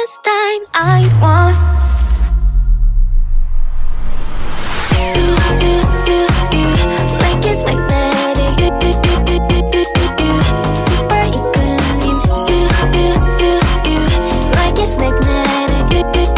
this time I want you, like it's magnetic. Super equilibrium. You, like it's magnetic.